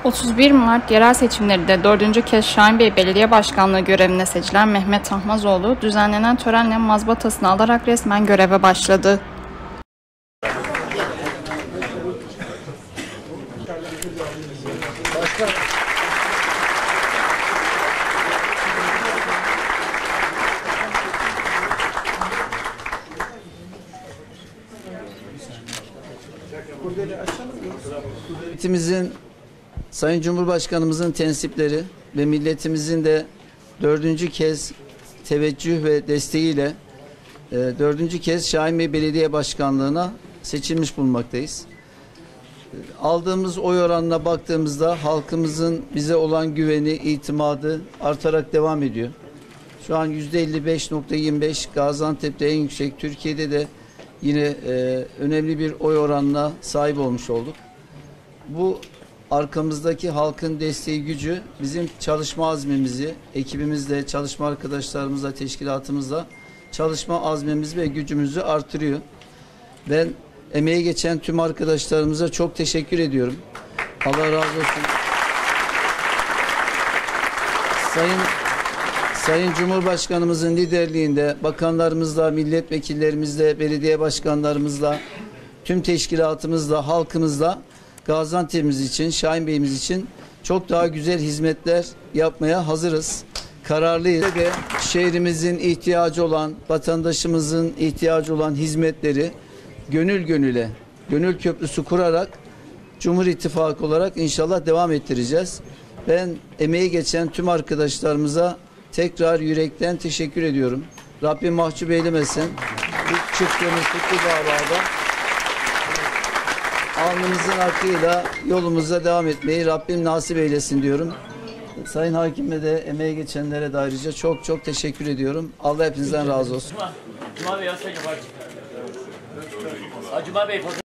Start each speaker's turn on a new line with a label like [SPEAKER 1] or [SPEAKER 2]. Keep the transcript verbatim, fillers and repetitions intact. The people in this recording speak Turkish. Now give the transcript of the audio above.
[SPEAKER 1] otuz bir Mart yerel seçimlerinde dördüncü kez Şahinbey Belediye Başkanlığı görevine seçilen Mehmet Tahmazoğlu, düzenlenen törenle mazbatasını alarak resmen göreve başladı.
[SPEAKER 2] Başkan. Milletimizin, Sayın Cumhurbaşkanımızın tensipleri ve milletimizin de dördüncü kez teveccüh ve desteğiyle e, dördüncü kez Şahinbey Belediye Başkanlığı'na seçilmiş bulunmaktayız. E, aldığımız oy oranına baktığımızda halkımızın bize olan güveni, itimadı artarak devam ediyor. Şu an yüzde elli beş nokta yirmi beş, Gaziantep'te en yüksek, Türkiye'de de yine e, önemli bir oy oranına sahip olmuş olduk. Bu arkamızdaki halkın desteği, gücü bizim çalışma azmimizi, ekibimizle, çalışma arkadaşlarımızla, teşkilatımızla çalışma azmimizi ve gücümüzü artırıyor. Ben emeği geçen tüm arkadaşlarımıza çok teşekkür ediyorum. Allah razı olsun. Sayın Sayın Cumhurbaşkanımızın liderliğinde bakanlarımızla, milletvekillerimizle, belediye başkanlarımızla, tüm teşkilatımızla, halkımızla Gaziantep'imiz için, Şahinbey'imiz için çok daha güzel hizmetler yapmaya hazırız. Kararlıyız ve şehrimizin ihtiyacı olan, vatandaşımızın ihtiyacı olan hizmetleri gönül gönüle, gönül köprüsü kurarak Cumhur İttifakı olarak inşallah devam ettireceğiz. Ben emeği geçen tüm arkadaşlarımıza tekrar yürekten teşekkür ediyorum. Rabbim mahcup eylemesin. Bu çıktığımız kutlu davada alnımızın akıyla yolumuza devam etmeyi Rabbim nasip eylesin diyorum. Sayın Hakim'e de emeği geçenlere de ayrıca çok çok teşekkür ediyorum. Allah hepinizden razı olsun.
[SPEAKER 3] Cuma Bey, Cuma Bey,